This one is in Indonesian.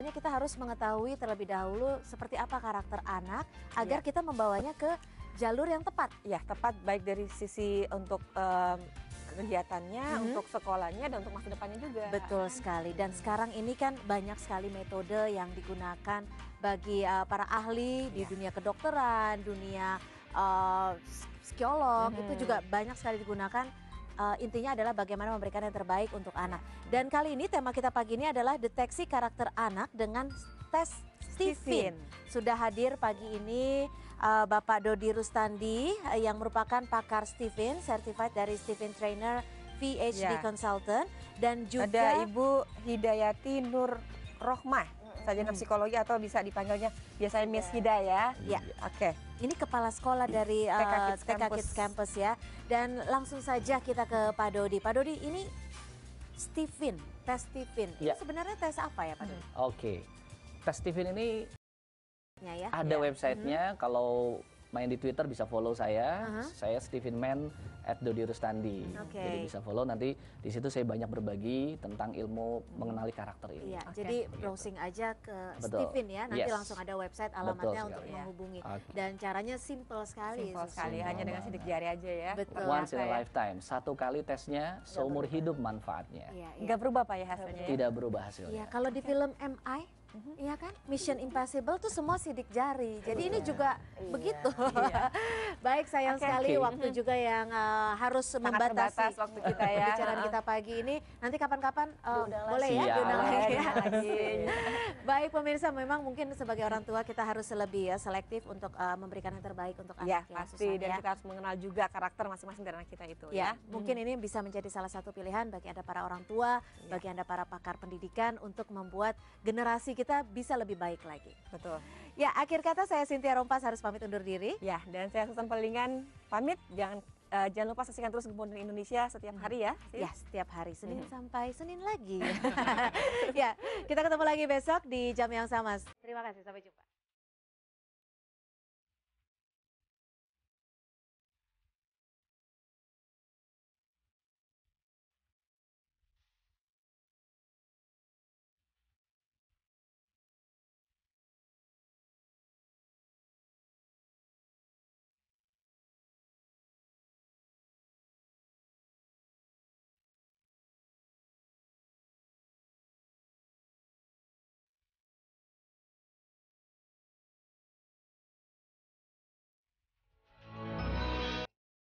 makanya kita harus mengetahui terlebih dahulu seperti apa karakter anak agar kita membawanya ke jalur yang tepat. Ya, tepat baik dari sisi untuk kegiatannya, untuk sekolahnya, dan untuk masa depannya juga. Betul sekali. Dan sekarang ini kan banyak sekali metode yang digunakan bagi para ahli di dunia kedokteran, dunia psikolog, itu juga banyak sekali digunakan. Intinya adalah bagaimana memberikan yang terbaik untuk anak. Dan kali ini tema kita pagi ini adalah deteksi karakter anak dengan tes Stephen. Sudah hadir pagi ini Bapak Dodi Rustandi yang merupakan pakar Stephen, certified dari Stephen Trainer PhD Consultant, dan juga ada Ibu Hidayati Nur Rohmah, sarjana psikologi atau bisa dipanggilnya biasanya Miss Hida ya. Ya, oke. Ini kepala sekolah dari TK Kids Campus ya. Dan langsung saja kita ke Pak Dodi. Pak Dodi, ini Stephen, tes Stephen. Ini sebenarnya tes apa ya Pak Dodi? Oke, tes Stephen ini Ya, ada websitenya. Kalau main di Twitter bisa follow saya. Saya Stephen Man @DodiRustandi. Jadi bisa follow, nanti di situ saya banyak berbagi tentang ilmu mengenali karakter ini. Iya, jadi browsing aja ke Stephen ya. Nanti langsung ada website alamatnya untuk menghubungi. Dan caranya simple sekali. Simple sekali, hanya dengan sidik jari aja ya. Betul. Once in a lifetime, satu kali tesnya, seumur hidup manfaatnya. Nggak berubah Pak ya hasilnya? Tidak berubah hasilnya. Iya, kalau di film MI, iya kan, Mission Impossible tuh semua sidik jari. Jadi ini juga begitu. Baik, sayang sekali waktu juga yang harus membatasi waktu kita ya. Pembicaraan kita pagi ini. Nanti kapan-kapan boleh ya Siap. diundang lagi. Baik pemirsa, memang mungkin sebagai orang tua kita harus lebih selektif untuk memberikan yang terbaik untuk anak. Ya pasti, dan kita harus mengenal juga karakter masing-masing dari anak kita itu ya. Mungkin ini bisa menjadi salah satu pilihan bagi Anda para orang tua, bagi Anda para pakar pendidikan untuk membuat generasi kita bisa lebih baik lagi. Betul. Ya, akhir kata saya Cynthia Rompas harus pamit undur diri. Ya, dan saya Susan Pelingan pamit. Jangan lupa saksikan terus Kemudian Indonesia setiap hari ya. Ya, setiap hari, Senin sampai Senin lagi. Ya, kita ketemu lagi besok di jam yang sama. Terima kasih, sampai jumpa.